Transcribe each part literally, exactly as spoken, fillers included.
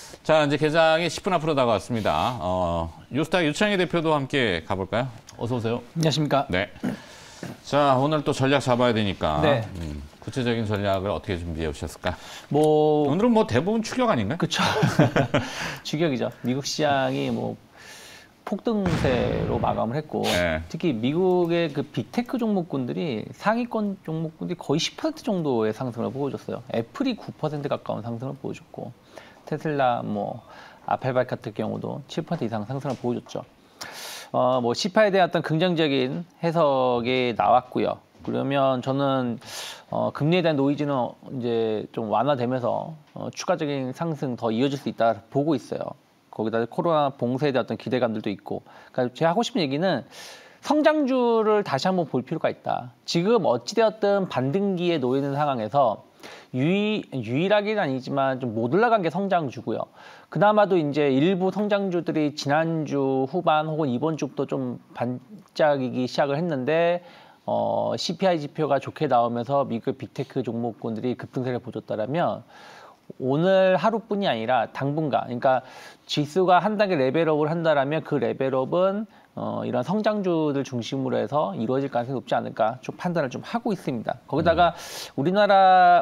자, 이제 개장이 십 분 앞으로 다가왔습니다. 어, 뉴스타 유창희 대표도 함께 가볼까요? 어서 오세요. 안녕하십니까. 네. 자, 오늘 또 전략 잡아야 되니까 네. 음, 구체적인 전략을 어떻게 준비해 오셨을까? 뭐 오늘은 뭐 대부분 추격 아닌가요? 그렇죠. 추격이죠. 미국 시장이 뭐 폭등세로 마감을 했고 네. 특히 미국의 그 빅테크 종목군들이 상위권 종목군들이 거의 십 퍼센트 정도의 상승을 보여줬어요. 애플이 구 퍼센트 가까운 상승을 보여줬고 테슬라, 뭐 아펠바이 같은 경우도 칠 퍼센트 이상 상승을 보여줬죠. 어, 뭐 시파에 대한 어떤 긍정적인 해석이 나왔고요. 그러면 저는 어, 금리에 대한 노이즈는 이제 좀 완화되면서 어, 추가적인 상승 더 이어질 수 있다 보고 있어요. 거기다 코로나 봉쇄에 대한 어떤 기대감들도 있고. 그러니까 제가 하고 싶은 얘기는 성장주를 다시 한번 볼 필요가 있다. 지금 어찌되었든 반등기에 놓여 있는 상황에서 유일, 유일하게는 아니지만 좀 못 올라간 게 성장주고요. 그나마도 이제 일부 성장주들이 지난주 후반 혹은 이번 주부터 좀 반짝이기 시작을 했는데 어, 씨피아이 지표가 좋게 나오면서 미국 빅테크 종목군들이 급등세를 보였다라면 오늘 하루뿐이 아니라 당분간, 그러니까 지수가 한 단계 레벨업을 한다라면 그 레벨업은 어, 이런 성장주들 중심으로 해서 이루어질 가능성이 높지 않을까 좀 판단을 좀 하고 있습니다. 거기다가 우리나라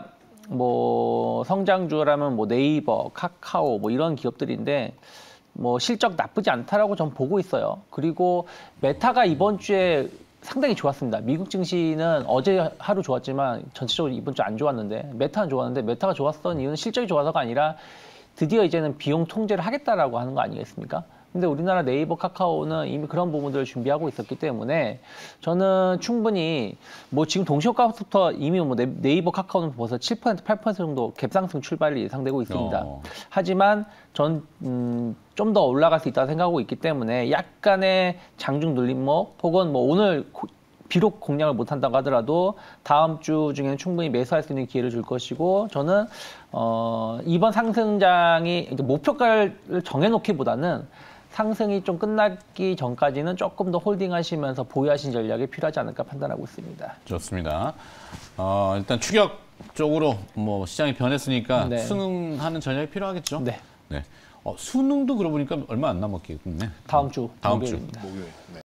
뭐 성장주라면 뭐 네이버, 카카오 뭐 이런 기업들인데 뭐 실적 나쁘지 않다라고 전 보고 있어요. 그리고 메타가 이번 주에 상당히 좋았습니다. 미국 증시는 어제 하루 좋았지만 전체적으로 이번 주 안 좋았는데 메타는 좋았는데 메타가 좋았던 이유는 실적이 좋아서가 아니라 드디어 이제는 비용 통제를 하겠다라고 하는 거 아니겠습니까? 근데 우리나라 네이버, 카카오는 이미 그런 부분들을 준비하고 있었기 때문에 저는 충분히 뭐 지금 동시효과부터 이미 뭐 네이버, 카카오는 벌써 칠 퍼센트, 팔 퍼센트 정도 갭상승 출발이 예상되고 있습니다. 어. 하지만 전 음, 좀 더 올라갈 수 있다고 생각하고 있기 때문에 약간의 장중 눌림목 혹은 뭐 오늘 고, 비록 공략을 못한다고 하더라도 다음 주 중에는 충분히 매수할 수 있는 기회를 줄 것이고 저는 어, 이번 상승장이 목표가를 정해놓기보다는 상승이 좀 끝나기 전까지는 조금 더 홀딩하시면서 보유하신 전략이 필요하지 않을까 판단하고 있습니다. 좋습니다. 어, 일단 추격 쪽으로 뭐 시장이 변했으니까 네. 순응하는 전략이 필요하겠죠. 네. 네. 어, 수능도 그러고 보니까 얼마 안 남았겠네. 다음 주 다음 주. 목요일입니다. 목요일. 네.